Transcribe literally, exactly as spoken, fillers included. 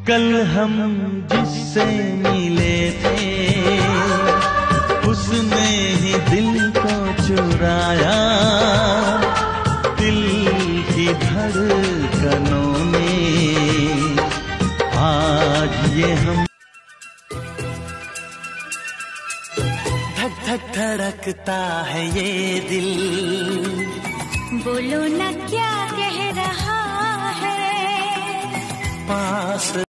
कल हम जिससे मिले थे उसने ही दिल को चुराया, दिल की धड़कनों में आज ये हम। धक धक धड़कता है ये दिल, बोलो ना क्या कह रहा है। पास